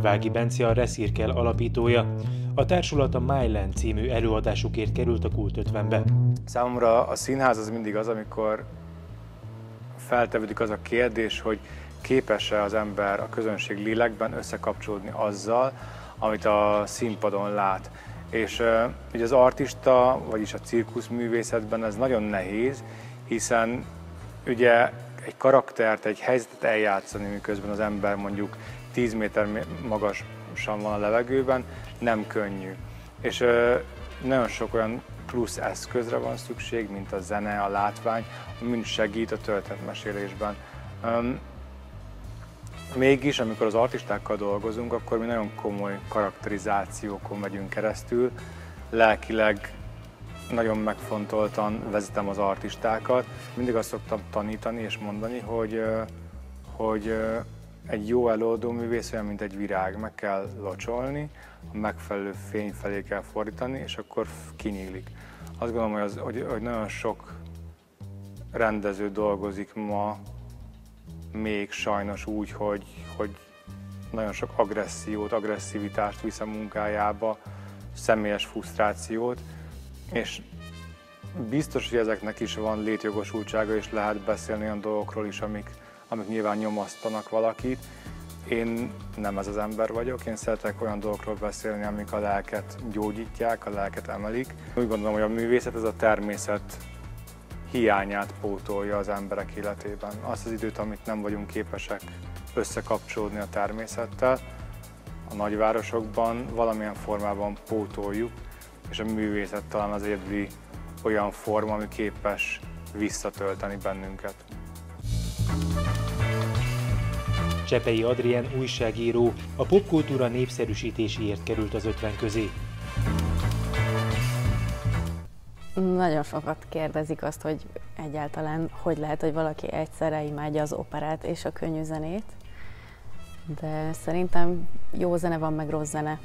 Vági Bence a Reszirkel alapítója. A társulat a Myland című előadásukért került a Kult 50-be. Számomra a színház az mindig az, amikor feltevődik az a kérdés, hogy képes-e az ember a közönség lélekben összekapcsolódni azzal, amit a színpadon lát. És ugye az artista, vagyis a cirkuszművészetben ez nagyon nehéz, hiszen ugye egy karaktert, egy helyzetet eljátszani, miközben az ember mondjuk 10 méter magasan van a levegőben, nem könnyű. És nagyon sok olyan plusz eszközre van szükség, mint a zene, a látvány, ami mind segít a történetmesélésben. Mégis, amikor az artistákkal dolgozunk, akkor mi nagyon komoly karakterizációkon megyünk keresztül. Lelkileg nagyon megfontoltan vezetem az artistákat. Mindig azt szoktam tanítani és mondani, hogy egy jó előadó művész olyan, mint egy virág. Meg kell locsolni, a megfelelő fény felé kell fordítani, és akkor kinyílik. Azt gondolom, hogy nagyon sok rendező dolgozik ma, még sajnos úgy, hogy nagyon sok agressziót, agresszivitást visz a munkájába, személyes frusztrációt, és biztos, hogy ezeknek is van létjogosultsága, és lehet beszélni olyan dolgokról is, amik nyilván nyomasztanak valakit. Én nem ez az ember vagyok, én szeretek olyan dolgokról beszélni, amik a lelket gyógyítják, a lelket emelik. Úgy gondolom, hogy a művészet ez a természet hiányát pótolja az emberek életében. Azt az időt, amit nem vagyunk képesek összekapcsolódni a természettel, a nagyvárosokban valamilyen formában pótoljuk, és a művészet talán az egyedüli olyan forma, ami képes visszatölteni bennünket. Csepei Adrien újságíró a popkultúra népszerűsítéséért került az 50 közé. Nagyon sokat kérdezik azt, hogy egyáltalán hogy lehet, hogy valaki egyszerre imádja az operát és a könnyű zenét, de szerintem jó zene van, meg rossz zene,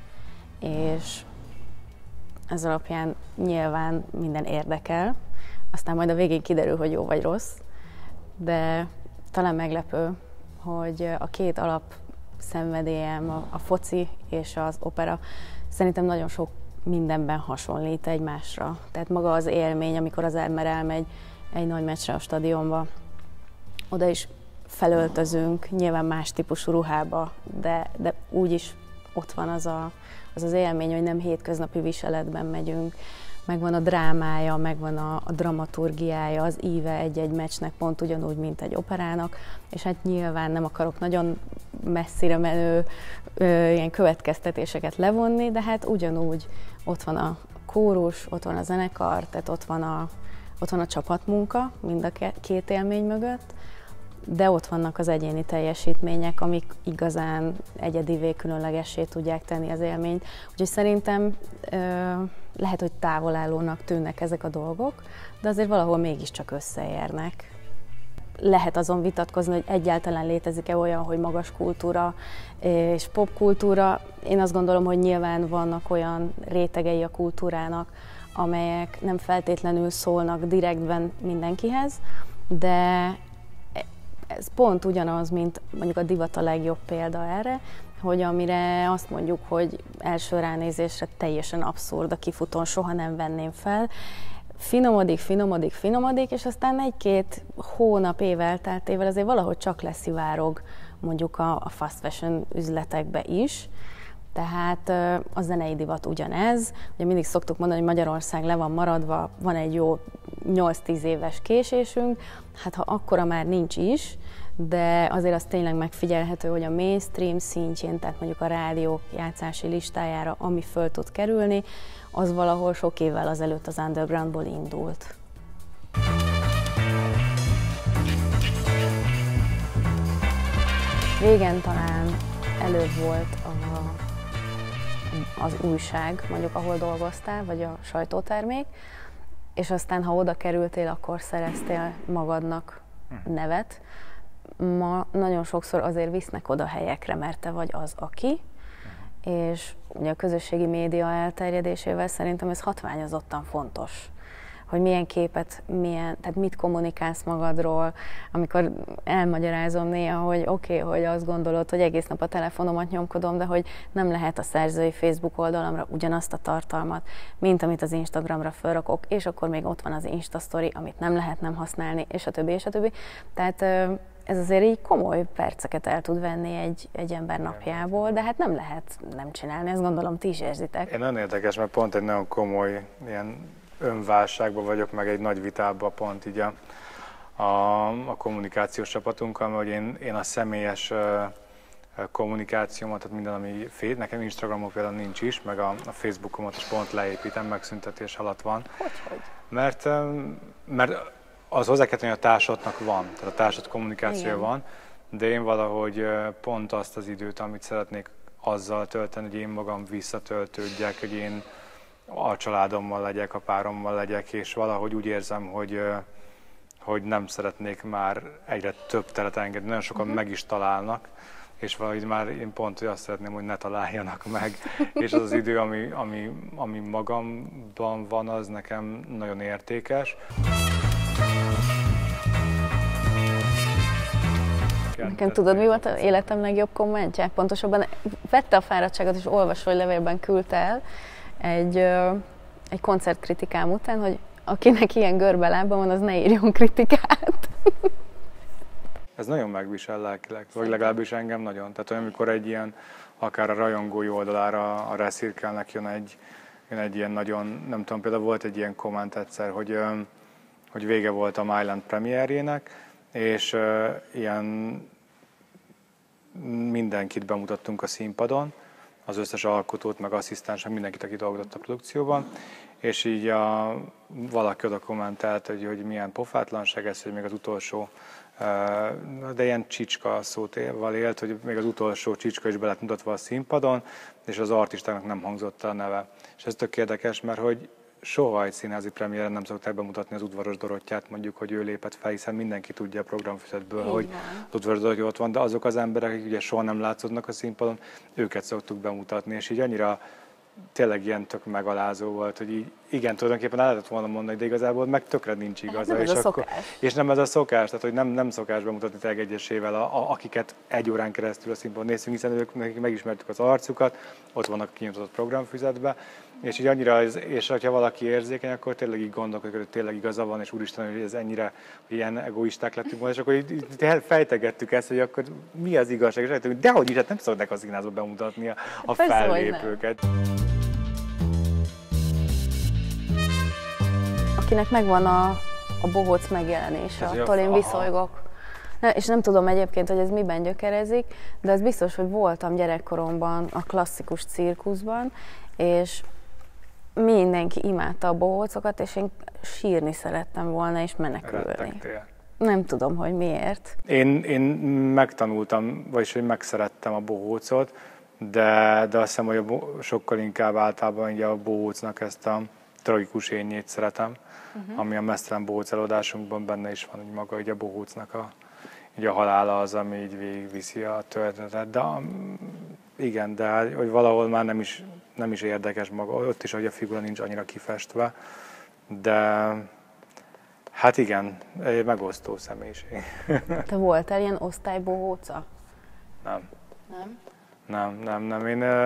és ez alapján nyilván minden érdekel, aztán majd a végén kiderül, hogy jó vagy rossz, de talán meglepő, hogy a két alapszenvedélyem, a foci és az opera szerintem nagyon sok mindenben hasonlít egymásra. Tehát maga az élmény, amikor az ember elmegy egy nagy meccsre a stadionba, oda is felöltözünk, nyilván más típusú ruhába, de úgyis ott van az élmény, hogy nem hétköznapi viseletben megyünk, megvan a drámája, megvan a dramaturgiája, az íve egy-egy meccsnek pont ugyanúgy, mint egy operának, és hát nyilván nem akarok nagyon messzire menő ilyen következtetéseket levonni, de hát ugyanúgy ott van a kórus, ott van a zenekar, tehát ott van a csapatmunka mind a két élmény mögött, de ott vannak az egyéni teljesítmények, amik igazán egyedivé, különlegessé tudják tenni az élményt. Úgyhogy szerintem lehet, hogy távolállónak tűnnek ezek a dolgok, de azért valahol mégiscsak összeérnek. Lehet azon vitatkozni, hogy egyáltalán létezik-e olyan, hogy magas kultúra és popkultúra. Én azt gondolom, hogy nyilván vannak olyan rétegei a kultúrának, amelyek nem feltétlenül szólnak direktben mindenkihez, de ez pont ugyanaz, mint mondjuk a divat a legjobb példa erre, hogy amire azt mondjuk, hogy első ránézésre teljesen abszurd, a kifutón soha nem venném fel, finomodik, és aztán egy-két hónap, év elteltével azért valahogy csak leszivárog mondjuk a fast fashion üzletekbe is. Tehát a zenei divat ugyanez. Ugye mindig szoktuk mondani, hogy Magyarország le van maradva, van egy jó 8-10 éves késésünk, hát ha akkora már nincs is, de azért az tényleg megfigyelhető, hogy a mainstream szintjén, tehát mondjuk a rádiók játszási listájára, ami föl tud kerülni, az valahol sok évvel azelőtt az undergroundból indult. Régen talán előbb volt az újság, mondjuk ahol dolgoztál, vagy a sajtótermék, és aztán ha oda kerültél, akkor szereztél magadnak nevet. Ma nagyon sokszor azért visznek oda helyekre, mert te vagy az, aki, és ugye a közösségi média elterjedésével szerintem ez hatványozottan fontos, hogy milyen képet, tehát mit kommunikálsz magadról, amikor elmagyarázom néha, hogy oké, hogy azt gondolod, hogy egész nap a telefonomat nyomkodom, de hogy nem lehet a szerzői Facebook oldalamra ugyanazt a tartalmat, mint amit az Instagramra felrakok, és akkor még ott van az Insta Story, amit nem lehet nem használni, és a többi, és a többi. Tehát ez azért így komoly perceket el tud venni egy ember napjából, de hát nem lehet nem csinálni, ezt gondolom ti is érzitek. Én nagyon érdekes, mert pont egy nagyon komoly ilyen önválságban vagyok, meg egy nagy vitában pont így a kommunikációs csapatunkkal, mert én a személyes kommunikációmat, tehát minden, ami nekem Instagramon például nincs is, meg a Facebookomat is pont leépítem, megszüntetés alatt van. Hogy? Mert az hozzá kell tenni, hogy a társadnak van, tehát a társad kommunikációja van, de én valahogy pont azt az időt, amit szeretnék azzal tölteni, hogy én magam visszatöltődjek, hogy én a családommal legyek, a párommal legyek, és valahogy úgy érzem, hogy nem szeretnék már egyre több teret engedni. Nagyon sokan meg is találnak, és valahogy már én pont hogy azt szeretném, hogy ne találjanak meg. És az az idő, ami magamban van, az nekem nagyon értékes. Nekem tudod, mi volt az életem legjobb kommentje? Pontosabban vette a fáradtságot és olvasói levélben küldte el egy koncertkritikám után, hogy akinek ilyen görbelába van, az ne írjon kritikát. Ez nagyon megvisel lelkileg, vagy legalábbis engem nagyon. Tehát olyan, amikor egy ilyen, akár a rajongói oldalára a Reszirkelnek jön egy ilyen nagyon, nem tudom, például volt egy ilyen komment egyszer, hogy vége volt a Myland premierjének, és ilyen mindenkit bemutattunk a színpadon, az összes alkotót, meg asszisztensek, mindenkit, aki dolgozott a produkcióban, és így valaki oda kommentelt, hogy milyen pofátlanság ez, hogy még az utolsó, de ilyen csicska szóval élt, hogy még az utolsó csicska is be lett mutatva a színpadon, és az artistának nem hangzott a neve. És ez tök érdekes, mert hogy soha egy színházi premiéren nem szokták bemutatni az Udvaros Dorottyát, mondjuk, hogy ő lépett fel, hiszen mindenki tudja a programfüzetből, hogy az Udvaros Dorottya ott van, de azok az emberek, akik ugye soha nem látszódnak a színpadon, őket szoktuk bemutatni, és így annyira tényleg ilyen tök megalázó volt, hogy így, igen, tulajdonképpen el lehetett volna mondani, de igazából meg tökre nincs igaza. És nem ez a szokás, tehát hogy nem szokás bemutatni tényleg egyesével, akiket egy órán keresztül a színpadon nézünk, hiszen nekik megismertük az arcukat, ott vannak kinyújtott programfüzetbe, és így annyira, és ha valaki érzékeny, akkor tényleg így gondolkodik, hogy tényleg igaza van, és úristen, hogy ez ennyire ilyen egoisták lettünk volna, és akkor így fejtegettük ezt, hogy akkor mi az igazság, és rájöttünk, dehogy is, hát nem szokták a színházba bemutatni a fellépőket. Akinek megvan a bohóc megjelenése, attól én viszolygok. És nem tudom egyébként, hogy ez miben gyökerezik, de az biztos, hogy voltam gyerekkoromban a klasszikus cirkuszban, és mindenki imádta a bohócokat, és én sírni szerettem volna, és menekülni. Rettegtél. Nem tudom, hogy miért. Én megtanultam, vagyis hogy megszerettem a bohócot, de azt hiszem, hogy sokkal inkább általában ugye a bohócnak ezt a tragikus énjét szeretem, ami a Meztelen bohóc előadásunkban benne is van, hogy maga ugye a bohócnak a halála az, ami így végigviszi a történetet. De igen, de hogy valahol már nem is érdekes maga, ott is, hogy a figura nincs annyira kifestve, de hát igen, egy megosztó személyiség. Te voltál ilyen osztálybohóca? Nem. Nem? Nem.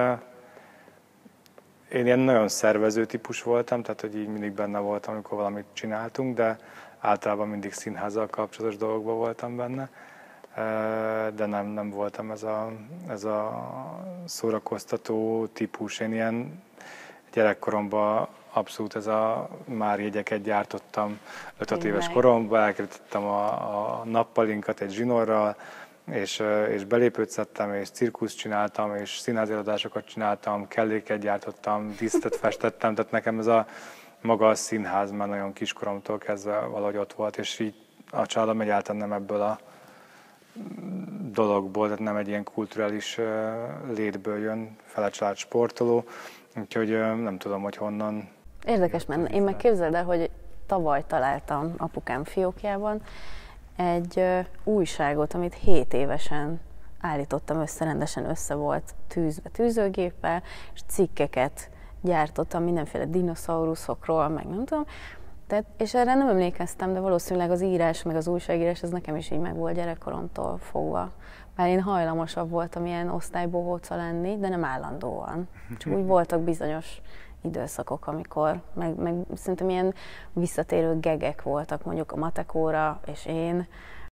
Én ilyen nagyon szervező típus voltam, tehát hogy így mindig benne voltam, amikor valamit csináltunk, de általában mindig színházzal kapcsolatos dolgokban voltam benne. De nem voltam ez a szórakoztató típus. Én ilyen gyerekkoromban abszolút már jegyeket gyártottam 5-6 éves koromban, elkerítettem a nappalinkat egy zsinórral, és belépőt szedtem, és cirkuszt csináltam, és színházi előadásokat csináltam, kelléket gyártottam, díszletet festettem, tehát nekem ez maga a színház már nagyon kiskoromtól kezdve valahogy ott volt, és így a családom egyáltalán nem ebből a dologból, tehát nem egy ilyen kulturális létből jön, fele család sportoló, úgyhogy nem tudom, hogy honnan. Érdekes, mert én meg képzeld el, hogy tavaly találtam apukám fiókjában egy újságot, amit 7 évesen állítottam össze, rendesen össze volt tűzve tűzőgéppel, és cikkeket gyártottam mindenféle dinoszauruszokról, meg nem tudom, Tehát, és erre nem emlékeztem, de valószínűleg az írás, meg az újságírás, ez nekem is így meg volt gyerekkoromtól fogva. Bár én hajlamosabb voltam ilyen osztálybohóca lenni, de nem állandóan. Csak úgy voltak bizonyos időszakok, amikor, meg szerintem ilyen visszatérő gegek voltak, mondjuk a matekóra és én,